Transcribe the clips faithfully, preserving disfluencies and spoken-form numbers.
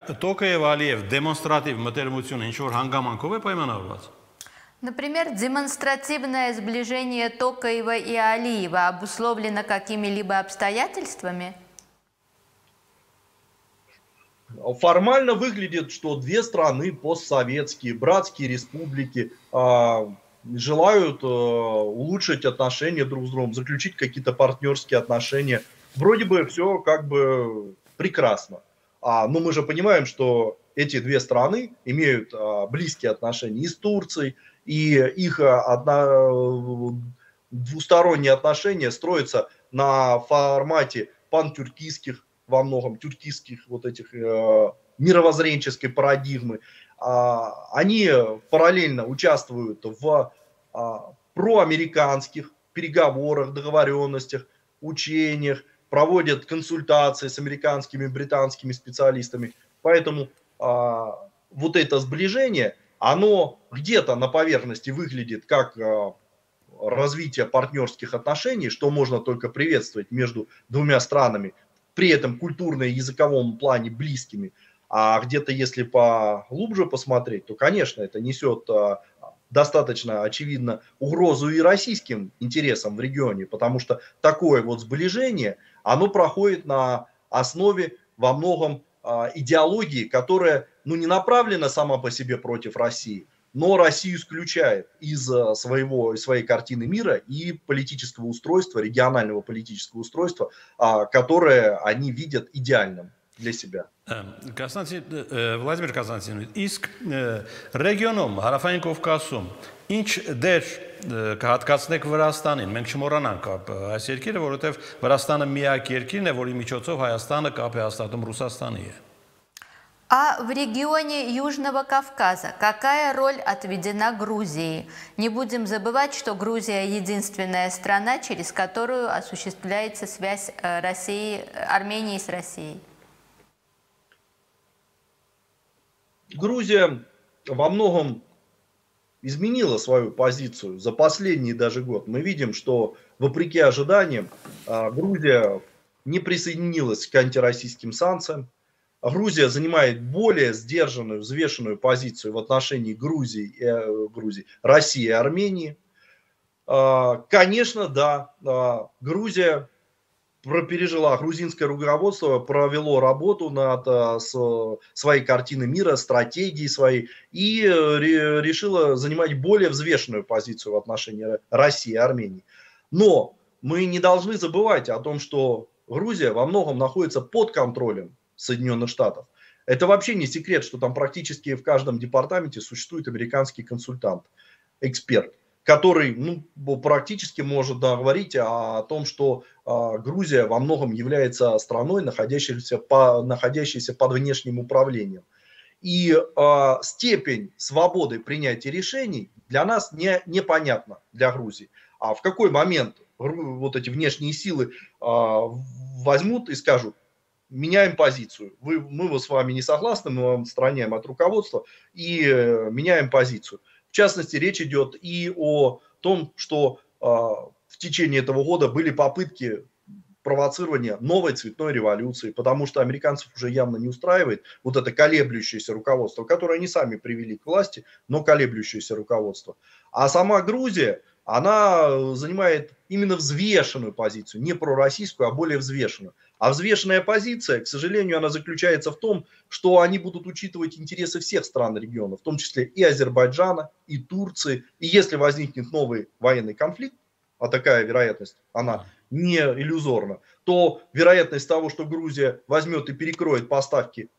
Տոկաև Ալիև դեմոնստրատիվ մտերմությունը ինչ-որ հանգամանքով է պայմանավորված։ Например, демонстративное сближение Токаева и Алиева обусловлено какими-либо обстоятельствами? Формально выглядит, что две страны постсоветские, братские республики, э, желают э, улучшить отношения друг с другом, заключить какие-то партнерские отношения. Вроде бы все как бы прекрасно. А, но мы же понимаем, что эти две страны имеют а, близкие отношения и с Турцией, и их а, одно, двусторонние отношения строятся на формате пантюркистских, во многом тюркистских вот этих э, мировоззренческой парадигмы. А, они параллельно участвуют в а, проамериканских переговорах, договоренностях, учениях, проводят консультации с американскими, британскими специалистами. Поэтому а, вот это сближение, оно где-то на поверхности выглядит как а, развитие партнерских отношений, что можно только приветствовать между двумя странами, при этом культурно и языковом плане близкими. А где-то, если поглубже посмотреть, то, конечно, это несет а, достаточно, очевидно, угрозу и российским интересам в регионе, потому что такое вот сближение, оно проходит на основе во многом а, идеологии, которая ну, не направлена сама по себе против России, но Россию исключает из своего, из своей картины мира и политического устройства, регионального политического устройства, а, которое они видят идеальным для себя. Կասանցի, Վլադիմիր Կասանցին, իսկ ռեգիոնում, հարավային Կովկասում, ինչ դեր կհատկացնեք Վրաստանին, մենք չմոռանանք այս երկիրը, որովհետև Վրաստանը միակ երկիրն է, որի միջոցով Հայաստանը կապ է հաստատում Ռուսաստանի հետ։ А в регионе Южного Кавказа какая роль отведена Грузии? Не будем забывать, что Грузия единственная страна, через которую осуществляется связь России, Армении с Россией. Грузия во многом изменила свою позицию за последний даже год. Мы видим, что вопреки ожиданиям Грузия не присоединилась к антироссийским санкциям. Грузия занимает более сдержанную, взвешенную позицию в отношении Грузии, э, Грузии, России и Армении. Э, конечно, да, э, Грузия пережила, грузинское руководство провело работу над э, с, своей картиной мира, стратегией своей и э, ре, решила занимать более взвешенную позицию в отношении России и Армении. Но мы не должны забывать о том, что Грузия во многом находится под контролем Соединенных Штатов. Это вообще не секрет, что там практически в каждом департаменте существует американский консультант, эксперт, который ну, практически может да, говорить о, о том, что э, Грузия во многом является страной, находящейся, по, находящейся под внешним управлением. И э, степень свободы принятия решений для нас не, непонятна, для Грузии. А в какой момент вот эти внешние силы э, возьмут и скажут: меняем позицию. Вы, мы с вами не согласны, мы вам отстраняем от руководства и э, меняем позицию. В частности, речь идет и о том, что э, в течение этого года были попытки провоцирования новой цветной революции, потому что американцев уже явно не устраивает вот это колеблющееся руководство, которое они сами привели к власти, но колеблющееся руководство. А сама Грузия, она занимает именно взвешенную позицию, не пророссийскую, а более взвешенную. А взвешенная позиция, к сожалению, она заключается в том, что они будут учитывать интересы всех стран региона, в том числе и Азербайджана, и Турции. И если возникнет новый военный конфликт, а такая вероятность, она не иллюзорна, то вероятность того, что Грузия возьмет и перекроет поставки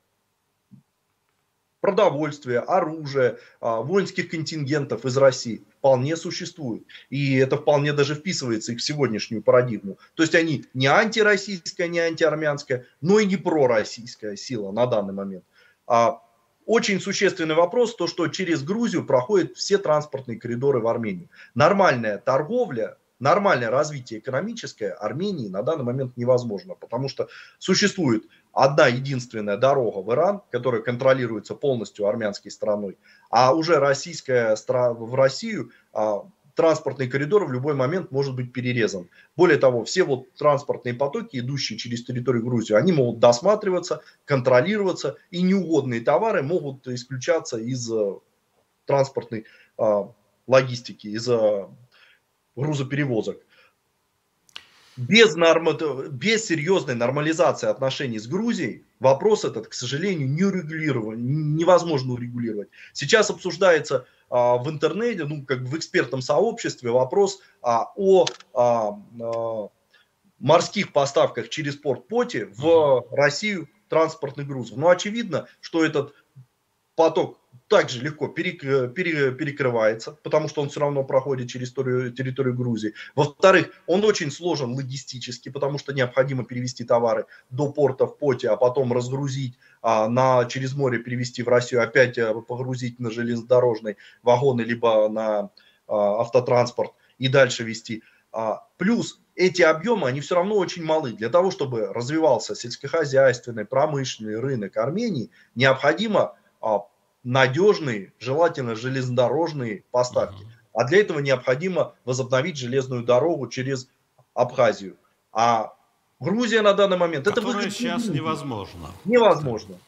продовольствия, оружия, воинских контингентов из России вполне существует. И это вполне даже вписывается их в сегодняшнюю парадигму. То есть они не антироссийская, не антиармянская, но и не пророссийская сила на данный момент. Очень существенный вопрос, то что через Грузию проходят все транспортные коридоры в Армению. Нормальная торговля, нормальное развитие экономическое Армении на данный момент невозможно, потому что существует одна единственная дорога в Иран, которая контролируется полностью армянской стороной, а уже российская страна в Россию транспортный коридор в любой момент может быть перерезан. Более того, все вот транспортные потоки, идущие через территорию Грузии, они могут досматриваться, контролироваться, и неугодные товары могут исключаться из транспортной а, логистики, из а, грузоперевозок. Без, норм... без серьезной нормализации отношений с Грузией вопрос этот, к сожалению, не урегулирован, невозможно урегулировать. Сейчас обсуждается а, в интернете, ну, как в экспертном сообществе, вопрос а, о а, а, морских поставках через порт Поти в Россию транспортных грузов. Но очевидно, что этот поток также легко перекрывается, потому что он все равно проходит через территорию, территорию Грузии. Во-вторых, он очень сложен логистически, потому что необходимо перевести товары до порта в Поти, а потом разгрузить, а, на, через море перевести в Россию, опять погрузить на железнодорожные вагоны, либо на а, автотранспорт и дальше везти. А, плюс эти объемы, они все равно очень малы. Для того, чтобы развивался сельскохозяйственный, промышленный рынок Армении, необходимо а, надежные, желательно железнодорожные поставки. А для этого необходимо возобновить железную дорогу через Абхазию. А Грузия на данный момент... Которое это сейчас невозможно. Невозможно.